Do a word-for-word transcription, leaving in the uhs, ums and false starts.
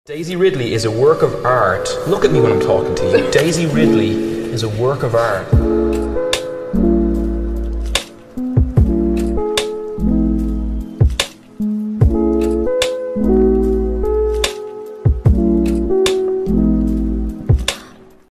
Daisy Ridley is a work of art. Look at me when I'm talking to you. Daisy Ridley is a work of art.